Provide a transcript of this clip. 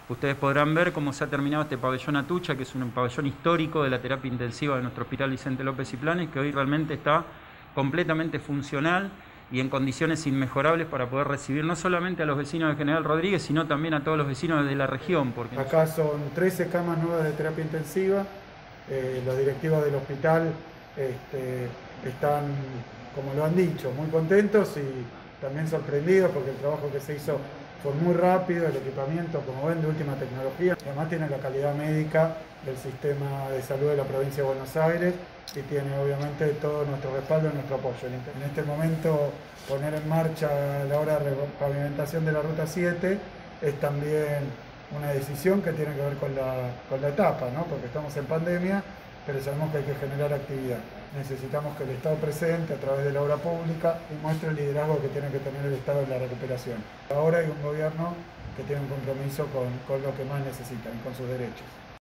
Ustedes podrán ver cómo se ha terminado este pabellón Atucha, que es un pabellón histórico de la terapia intensiva de nuestro Hospital Vicente López y Planes, que hoy realmente está completamente funcional y en condiciones inmejorables para poder recibir no solamente a los vecinos de General Rodríguez, sino también a todos los vecinos de la región. Porque acá son 13 camas nuevas de terapia intensiva. Los directivos del hospital están, como lo han dicho, muy contentos y también sorprendidos porque el trabajo que se hizo fue muy rápido, el equipamiento, como ven, de última tecnología. Y además tiene la calidad médica del sistema de salud de la provincia de Buenos Aires y tiene obviamente todo nuestro respaldo y nuestro apoyo. En este momento poner en marcha la obra de pavimentación de la Ruta 7 es también una decisión que tiene que ver con la etapa, ¿no? Porque estamos en pandemia, pero sabemos que hay que generar actividad. Necesitamos que el Estado presente a través de la obra pública y muestre el liderazgo que tiene que tener el Estado en la recuperación. Ahora hay un gobierno que tiene un compromiso con lo que más necesitan, con sus derechos.